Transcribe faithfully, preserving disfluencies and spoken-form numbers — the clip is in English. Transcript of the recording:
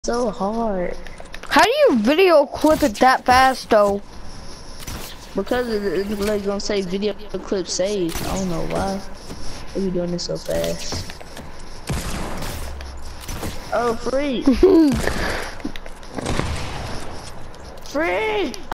So hard. How do you video clip it that fast though? Because it's like gonna say video clip saved. I don't know why. They be doing this so fast. Oh, free. Free.